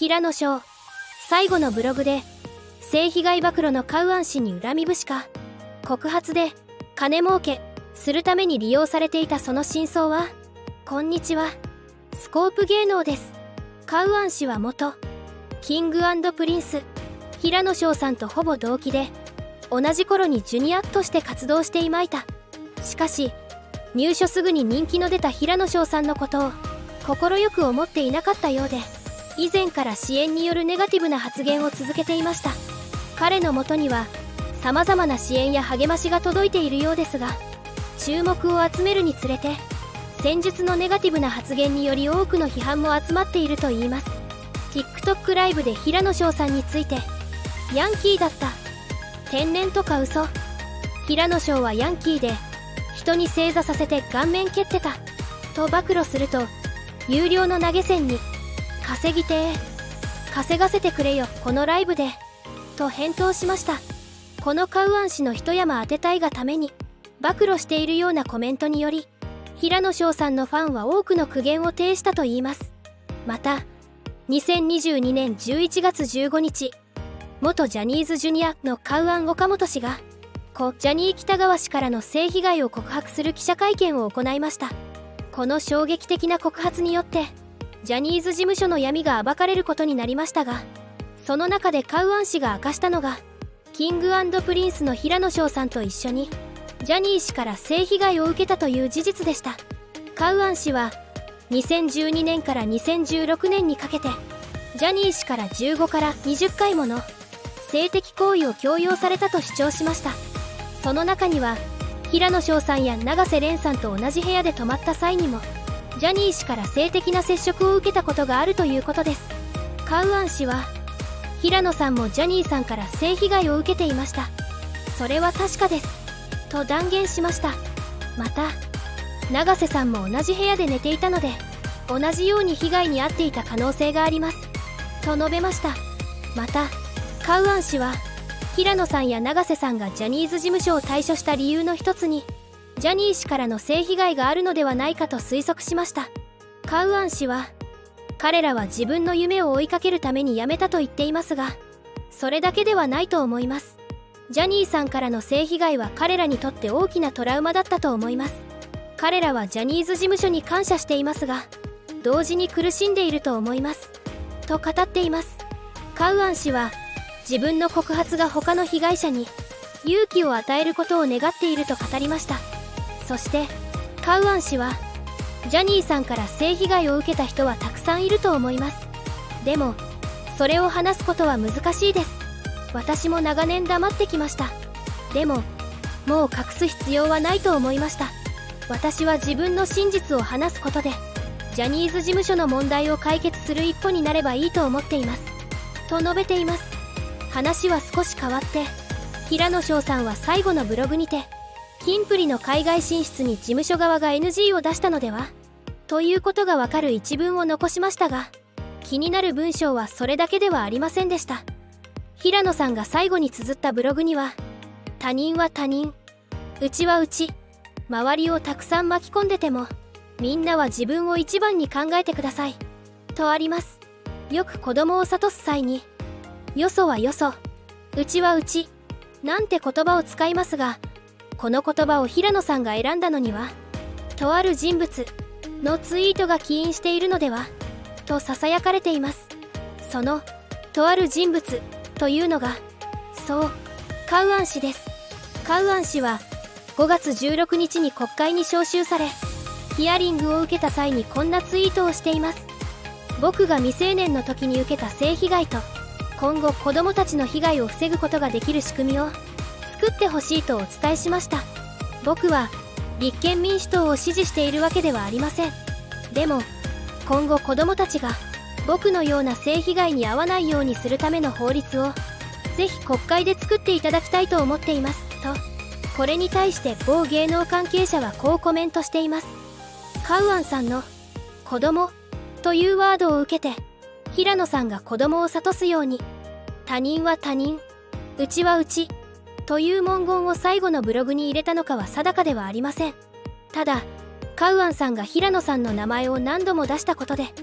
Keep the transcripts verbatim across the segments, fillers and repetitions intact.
平野翔、最後のブログで性被害暴露のカウアン氏に恨み節か告発で金儲けするために利用されていたその真相は。こんにちは、スコープ芸能です。カウアン氏は元キング&プリンス平野翔さんとほぼ同期で、同じ頃にジュニアとして活動していました。しかし入所すぐに人気の出た平野翔さんのことを快く思っていなかったようで、以前から支援によるネガティブな発言を続けていました。彼のもとには様々な支援や励ましが届いているようですが、注目を集めるにつれて戦術のネガティブな発言により多くの批判も集まっているといいます。 TikTok ライブで平野翔さんについて、ヤンキーだった、天然とか嘘、平野翔はヤンキーで人に正座させて顔面蹴ってたと暴露すると、有料の投げ銭に稼ぎてー稼がせてくれよこのライブでと返答しました。このカウアン氏の一山当てたいがために暴露しているようなコメントにより、平野翔さんのファンは多くの苦言を呈したといいます。またにせんにじゅうにねんじゅういちがつじゅうごにち、元ジャニーズジュニアのカウアン岡本氏が故ジャニー喜多川氏からの性被害を告白する記者会見を行いました。この衝撃的な告発によってジャニーズ事務所の闇が暴かれることになりましたが、その中でカウアン氏が明かしたのが、キング&プリンスの平野翔さんと一緒にジャニー氏から性被害を受けたという事実でした。カウアン氏はにせんじゅうにねんからにせんじゅうろくねんにかけてジャニー氏からじゅうごからにじゅっかいもの性的行為を強要されたと主張しました。その中には平野翔さんや永瀬廉さんと同じ部屋で泊まった際にもジャニー氏から性的な接触を受けたことがあるということです。カウアン氏は平野さんもジャニーさんから性被害を受けていました、それは確かですと断言しました。また永瀬さんも同じ部屋で寝ていたので同じように被害に遭っていた可能性がありますと述べました。またカウアン氏は平野さんや永瀬さんがジャニーズ事務所を退所した理由の一つにジャニー氏からの性被害があるのではないかと推測しました。カウアン氏は彼らは自分の夢を追いかけるために辞めたと言っていますが、それだけではないと思います。ジャニーさんからの性被害は彼らにとって大きなトラウマだったと思います。彼らはジャニーズ事務所に感謝していますが、同時に苦しんでいると思いますと語っています。カウアン氏は自分の告発が他の被害者に勇気を与えることを願っていると語りました。そしてカウアン氏はジャニーさんから性被害を受けた人はたくさんいると思います。でもそれを話すことは難しいです。私も長年黙ってきました。でももう隠す必要はないと思いました。私は自分の真実を話すことでジャニーズ事務所の問題を解決する一歩になればいいと思っていますと述べています。話は少し変わって、平野翔さんは最後のブログにてキンプリの海外進出に事務所側が エヌジー を出したのではということがわかる一文を残しましたが、気になる文章はそれだけではありませんでした。平野さんが最後に綴ったブログには、他人は他人、うちはうち、周りをたくさん巻き込んでてもみんなは自分を一番に考えてくださいとあります。よく子供を諭す際に、よそはよそ、うちはうちなんて言葉を使いますが、この言葉を平野さんが選んだのには、とある人物のツイートが起因しているのではとささやかれています。そのとある人物というのが、そう、カウアン氏です。カウアン氏はごがつじゅうろくにちに国会に召集され、ヒアリングを受けた際にこんなツイートをしています。僕が未成年の時に受けた性被害と、今後子供たちの被害を防ぐことができる仕組みを作ってほしいとお伝えしました。僕は立憲民主党を支持しているわけではありません。でも今後子供たちが僕のような性被害に遭わないようにするための法律をぜひ国会で作っていただきたいと思っていますと、これに対して某芸能関係者はこうコメントしています。カウアンさんの子供というワードを受けて、平野さんが子供を諭すように、他人は他人、うちはうちという文言を最後のブログに入れたのかは定かではありません。ただカウアンさんが平野さんの名前を何度も出したことで、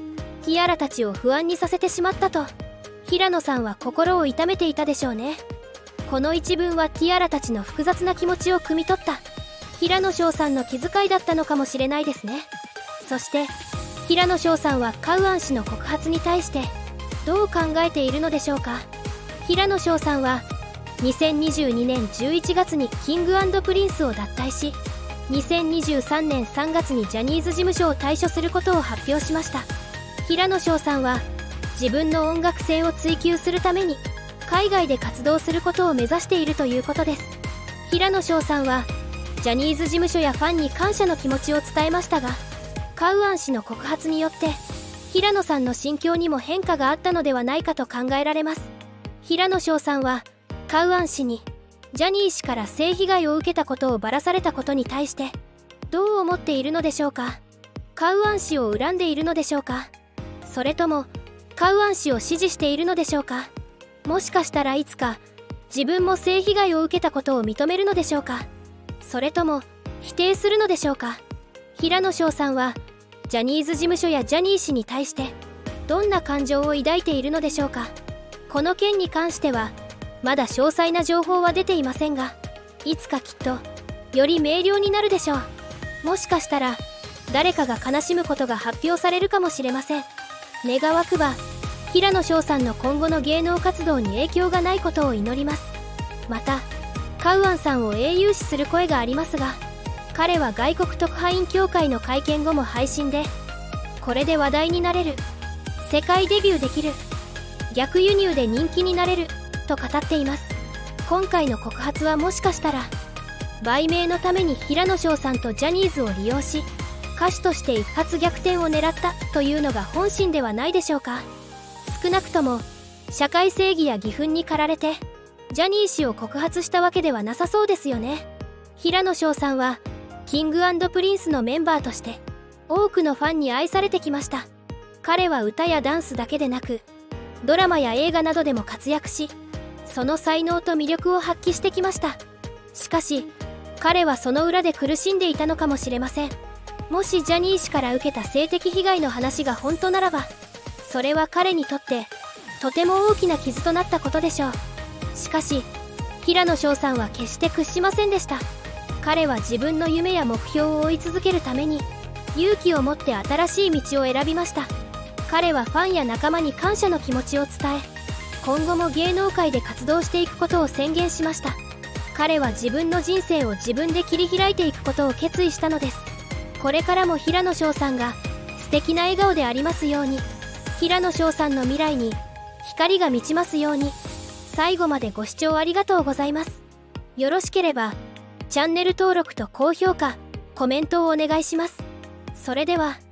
ティアラたちを不安にさせてしまったと平野さんは心を痛めていたでしょうね。この一文はティアラたちの複雑な気持ちを汲み取った平野翔さんの気遣いだったのかもしれないですね。そして平野翔さんはカウアン氏の告発に対してどう考えているのでしょうか。平野翔さんはにせんにじゅうにねんじゅういちがつにキング&プリンスを脱退し、にせんにじゅうさんねんさんがつにジャニーズ事務所を退所することを発表しました。平野翔さんは自分の音楽性を追求するために海外で活動することを目指しているということです。平野翔さんはジャニーズ事務所やファンに感謝の気持ちを伝えましたが、カウアン氏の告発によって平野さんの心境にも変化があったのではないかと考えられます。平野翔さんはカウアン氏にジャニー氏から性被害を受けたことをばらされたことに対してどう思っているのでしょうか。カウアン氏を恨んでいるのでしょうか。それともカウアン氏を支持しているのでしょうか。もしかしたらいつか自分も性被害を受けたことを認めるのでしょうか。それとも否定するのでしょうか。平野翔さんはジャニーズ事務所やジャニー氏に対してどんな感情を抱いているのでしょうか。この件に関してはまだ詳細な情報は出ていませんが、いつかきっとより明瞭になるでしょう。もしかしたら誰かが悲しむことが発表されるかもしれません。願わくば平野翔さんの今後の芸能活動に影響がないことを祈ります。またカウアンさんを英雄視する声がありますが、彼は外国特派員協会の会見後も配信でこれで話題になれる、世界デビューできる、逆輸入で人気になれると語っています。今回の告発はもしかしたら売名のために平野翔さんとジャニーズを利用し歌手として一発逆転を狙ったというのが本心ではないでしょうか。少なくとも社会正義や義憤に駆られてジャニー氏を告発したわけではなさそうですよね。平野翔さんはキング&プリンスのメンバーとして多くのファンに愛されてきました。彼は歌やダンスだけでなくドラマや映画などでも活躍し、その才能と魅力を発揮してきました。しかし彼はその裏で苦しんでいたのかもしれません。もしジャニー氏から受けた性的被害の話が本当ならば、それは彼にとってとても大きな傷となったことでしょう。しかし平野翔さんは決して屈しませんでした。彼は自分の夢や目標を追い続けるために勇気を持って新しい道を選びました。彼はファンや仲間に感謝の気持ちを伝え、今後も芸能界で活動していくことを宣言しました。彼は自分の人生を自分で切り開いていくことを決意したのです。これからも平野翔さんが素敵な笑顔でありますように、平野翔さんの未来に光が満ちますように。最後までご視聴ありがとうございます。よろしければチャンネル登録と高評価、コメントをお願いします。それでは。